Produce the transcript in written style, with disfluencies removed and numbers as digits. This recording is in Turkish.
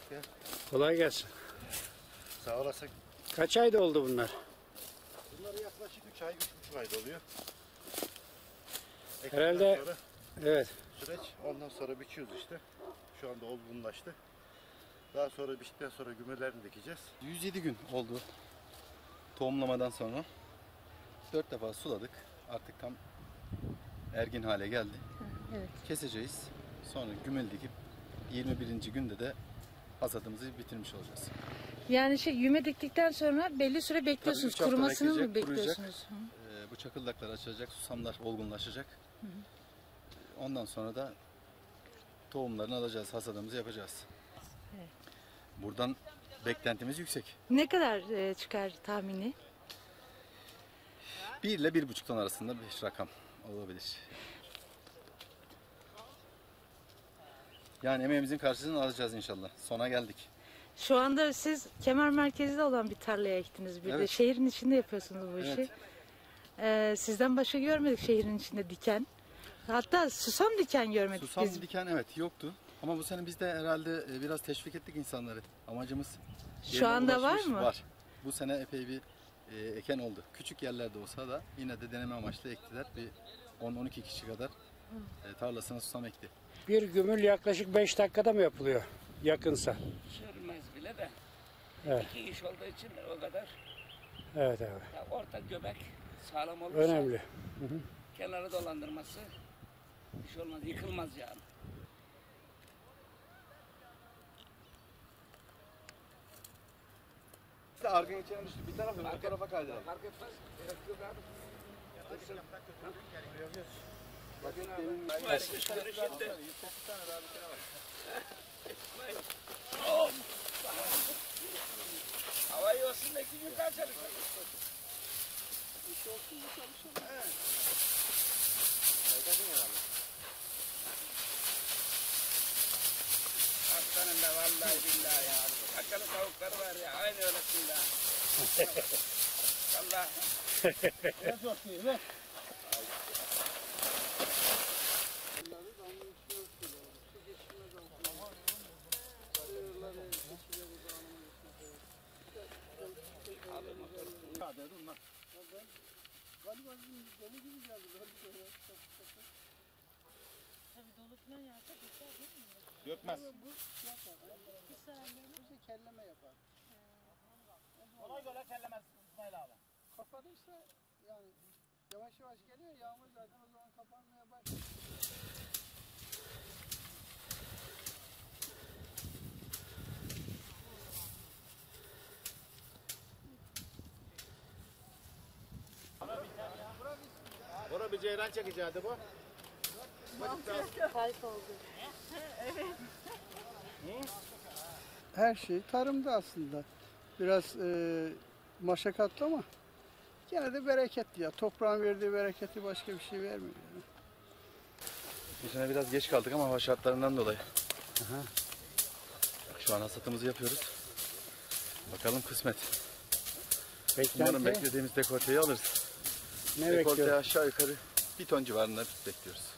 Gel. Kolay gelsin. Sağ olasın. Kaç ayda oldu bunlar? Bunları yaklaşık 3 ay, 3,5 ayda oluyor. Herhalde sonra evet. süreç, ondan sonra biçiyoruz işte. Şu anda olgunlaştı. Daha sonra biçtikten sonra gümelerini dikeceğiz. 107 gün oldu tohumlamadan sonra. 4 defa suladık. Artık tam ergin hale geldi. Evet. Keseceğiz. Sonra gümel dikip 21. günde de hasadımızı bitirmiş olacağız. Yani yüme diktikten sonra belli süre bekliyorsunuz. Tabii 3 hafta Kurumasını mı bekleyecek, bekliyorsunuz? Bu çakıldaklar açılacak, susamlar olgunlaşacak. Ondan sonra da tohumlarını alacağız, hasadımızı yapacağız. Evet. Buradan beklentimiz yüksek. Ne kadar çıkar tahmini? 1 ile 1,5 ton arasında bir rakam olabilir. Yani emeğimizin karşılığını alacağız inşallah. Sona geldik. Şu anda siz kemer merkezinde olan bir tarlaya ektiniz bir de. Evet. Şehrin içinde yapıyorsunuz bu işi. Sizden başka görmedik şehrin içinde diken. Hatta susam diken görmedik Susam biz. diken evet yoktu. Ama bu sene biz de herhalde biraz teşvik ettik insanları. Amacımız Şu yerine anda var ulaşmış. mı? Var. Bu sene epey bir eken oldu. Küçük yerlerde olsa da yine de deneme amaçlı ektiler. Bir 10-12 kişi kadar tarlasına susam ekti. Bir gümül yaklaşık 5 dakikada mı yapılıyor? Yakınsa. Sürmez bile de. Evet. 2 iş olduğu için o kadar. Evet evet. Ya orta göbek sağlam olursa Önemli. kenarı dolandırması bir şey olmaz, yıkılmaz yani. İşte argın içine düştü. Bir tarafa bir tarafa kaydıralım. Fark etmez. Gerek yok abi. Bakın demin Havayı olsun da 2 gün daha çalışalım. Aslanım be vallahi billahi ya. Akalı tavukları var ya aynı öylesinde. Allah. Dökmez. Kelleme yapar. Ona göre kellemez İsmail abi. Kapadıysa yani yavaş yavaş geliyor, yağmur zaten o zaman kapanmaya başlıyor. Bora bir ceyran çekeceğiydi bu. Kalp oldu. Her şey tarımda aslında. Biraz maşakkatli ama gene de bereketli ya. Toprağın verdiği bereketi başka bir şey vermiyor. Yani. Bu sene biraz geç kaldık ama hava şartlarından dolayı. Şu an hasatımızı yapıyoruz. Bakalım kısmet. Umarım beklediğimiz dekolteyi alırız. Ne Dekolte bekliyoruz? aşağı yukarı 1 ton civarında bekliyoruz.